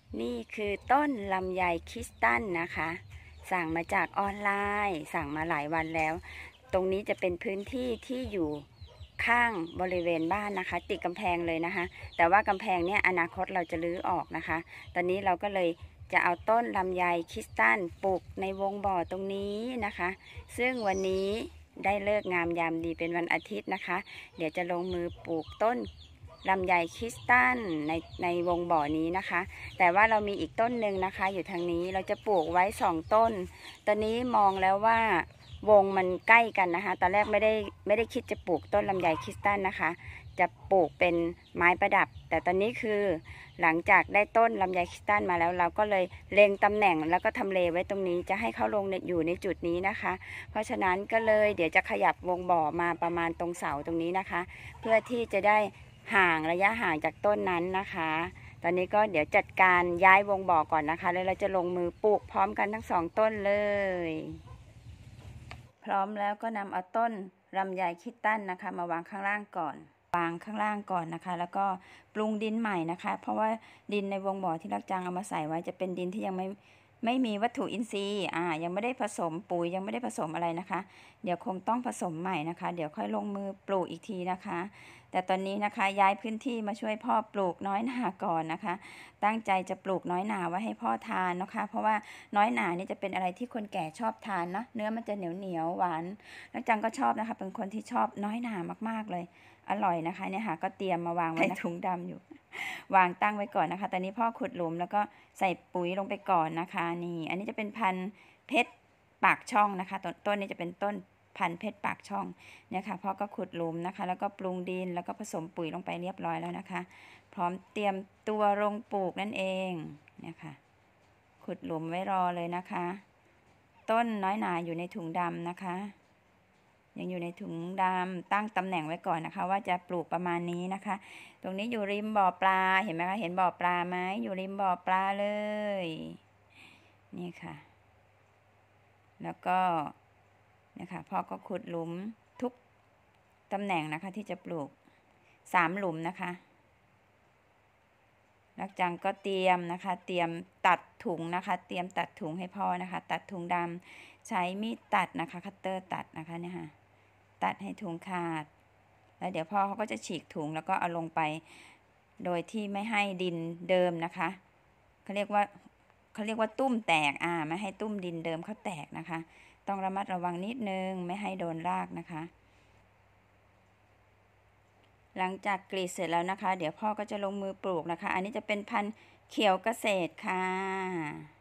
นี่คือต้นลำไยคริสตัลนะคะ สั่งมาจากออนไลน์สั่งมาหลายวันแล้ว ตรงนี้จะเป็นพื้นที่ที่อยู่ข้างบริเวณบ้านนะคะ ติดกำแพงเลยนะคะ แต่ว่ากำแพงเนี่ยอนาคตเราจะรื้อออกนะคะ ตอนนี้เราก็เลยจะเอาต้นลำไยคริสตัลปลูกในวงบ่อตรงนี้นะคะ ซึ่งวันนี้ได้เลิกงามยามดีเป็นวันอาทิตย์นะคะ เดี๋ยวจะลงมือปลูกต้นลำไยคริสตัลในวงบ่อนี้นะคะ แต่ว่าเรามีอีกต้นหนึ่งนะคะอยู่ทางนี้เราจะปลูกไว้2ต้นตอนนี้มองแล้วว่าวงมันใกล้กันนะคะตอนแรกไม่ได้คิดจะปลูกต้นลำไยคริสตัลนะคะจะปลูกเป็นไม้ประดับแต่ตอนนี้คือหลังจากได้ต้นลำไยคริสตัลมาแล้วเราก็เลยเล็งตำแหน่งแล้วก็ทำเลไว้ตรงนี้จะให้เขาลงอยู่ในจุดนี้นะคะเพราะฉะนั้นก็เลยเดี๋ยวจะขยับวงบ่อมาประมาณตรงเสาตรงนี้นะคะเพื่อที่จะได้ระยะห่างจากต้นนั้นนะคะตอนนี้ก็เดี๋ยวจัดการย้ายวงบ่อก่อนนะคะแล้วเราจะลงมือปลูกพร้อมกันทั้ง2ต้นเลยพร้อมแล้วก็นำเอาต้นลำไยคริสตัลนะคะมาวางข้างล่างก่อนนะคะแล้วก็ปรุงดินใหม่นะคะเพราะว่าดินในวงบ่อที่รักจังเอามาใส่ไว้จะเป็นดินที่ยังไม่มีวัตถุอินทรีย์ยังไม่ได้ผสมปุ๋ยยังไม่ได้ผสมอะไรนะคะเดี๋ยวคงต้องผสมใหม่นะคะเดี๋ยวค่อยลงมือปลูกอีกทีนะคะแต่ตอนนี้นะคะย้ายพื้นที่มาช่วยพ่อปลูกน้อยหน่าก่อนนะคะตั้งใจจะปลูกน้อยหน่าไว้ให้พ่อทานนะคะเพราะว่าน้อยหน่านี่จะเป็นอะไรที่คนแก่ชอบทานเนาะเนื้อมันจะเหนียวหวานรักจังก็ชอบนะคะเป็นคนที่ชอบน้อยหน่ามากๆเลยอร่อยนะคะเนี่ยค่ะก็เตรียมมาวางไว้ในถุงดำอยู่วางตั้งไว้ก่อนนะคะตอนนี้พ่อขุดหลุมแล้วก็ใส่ปุ๋ยลงไปก่อนนะคะนี่อันนี้จะเป็นพันธุ์เพชรปากช่องนะคะต้นนี้จะเป็นต้นพันธุ์เพชรปากช่องเนี่ยค่ะพ่อก็ขุดหลุมนะคะแล้วก็ปรุงดินแล้วก็ผสมปุ๋ยลงไปเรียบร้อยแล้วนะคะพร้อมเตรียมตัวลงปลูกนั่นเองเนี่ยค่ะขุดหลุมไว้รอเลยนะคะต้นน้อยหนาอยู่ในถุงดำนะคะยังอยู่ในถุงดำตั้งตำแหน่งไว้ก่อนนะคะว่าจะปลูกประมาณนี้นะคะตรงนี้อยู่ริมบ่อปลาเห็นไหมคะเห็นบ่อปลาไหมอยู่ริมบ่อปลาเลยนี่ค่ะแล้วก็นะคะพ่อก็ขุดหลุมทุกตำแหน่งนะคะที่จะปลูก3หลุมนะคะรักจังก็เตรียมนะคะเตรียมตัดถุงนะคะเตรียมตัดถุงให้พ่อนะคะตัดถุงดำใช้มีดตัดนะคะคัตเตอร์ตัดนะคะเนี่ยค่ะตัดให้ถุงขาดแล้วเดี๋ยวพ่อเขาก็จะฉีกถุงแล้วก็เอาลงไปโดยที่ไม่ให้ดินเดิมนะคะเขาเรียกว่าตุ้มแตกไม่ให้ตุ้มดินเดิมเขาแตกนะคะต้องระมัดระวังนิดนึงไม่ให้โดนรากนะคะหลังจากกรีดเสร็จแล้วนะคะเดี๋ยวพ่อก็จะลงมือปลูกนะคะอันนี้จะเป็นพันธุ์เขียวเกษตรค่ะ